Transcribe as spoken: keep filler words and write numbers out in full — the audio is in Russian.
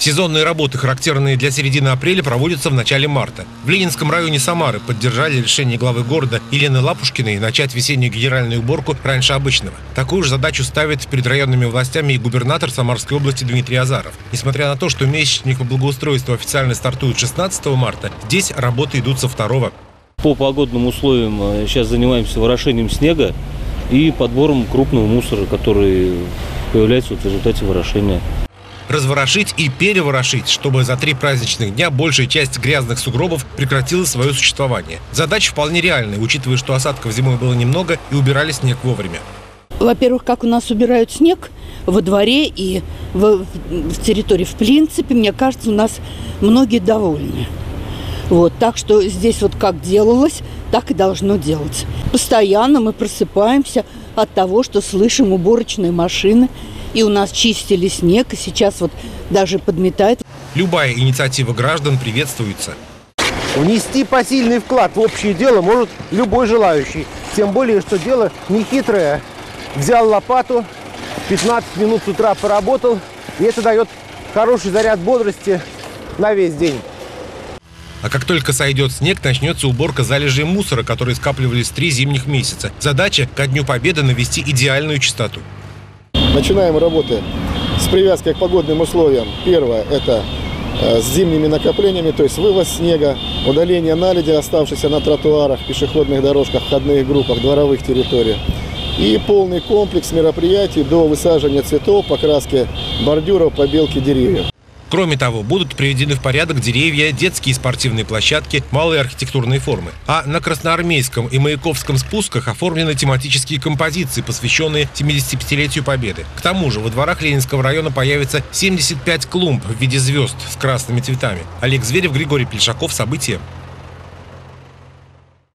Сезонные работы, характерные для середины апреля, проводятся в начале марта. В Ленинском районе Самары поддержали решение главы города Елены Лапушкиной начать весеннюю генеральную уборку раньше обычного. Такую же задачу ставит перед районными властями и губернатор Самарской области Дмитрий Азаров. Несмотря на то, что месячник по благоустройству официально стартует шестнадцатого марта, здесь работы идут со второго. По погодным условиям сейчас занимаемся ворошением снега и подбором крупного мусора, который появляется в результате ворошения. Разворошить и переворошить, чтобы за три праздничных дня большая часть грязных сугробов прекратила свое существование. Задача вполне реальная, учитывая, что осадков зимой было немного и убирали снег вовремя. Во-первых, как у нас убирают снег во дворе и в, в территории, в принципе, мне кажется, у нас многие довольны. Вот, так что здесь вот как делалось, так и должно делаться. Постоянно мы просыпаемся от того, что слышим уборочные машины. И у нас чистили снег, и сейчас вот даже подметает. Любая инициатива граждан приветствуется. Внести посильный вклад в общее дело может любой желающий. Тем более, что дело нехитрое. Взял лопату, пятнадцать минут с утра поработал, и это дает хороший заряд бодрости на весь день. А как только сойдет снег, начнется уборка залежей мусора, которые скапливались три зимних месяца. Задача ко Дню Победы навести идеальную чистоту. Начинаем работы с привязкой к погодным условиям. Первое – это с зимними накоплениями, то есть вывоз снега, удаление наледи, оставшейся на тротуарах, пешеходных дорожках, входных группах, дворовых территориях. И полный комплекс мероприятий до высаживания цветов, покраски бордюров, побелки деревьев. Кроме того, будут приведены в порядок деревья, детские спортивные площадки, малые архитектурные формы. А на Красноармейском и Маяковском спусках оформлены тематические композиции, посвященные семидесятипятилетию Победы. К тому же во дворах Ленинского района появится семьдесят пять клумб в виде звезд с красными цветами. Олег Зверев, Григорий Плешаков. События.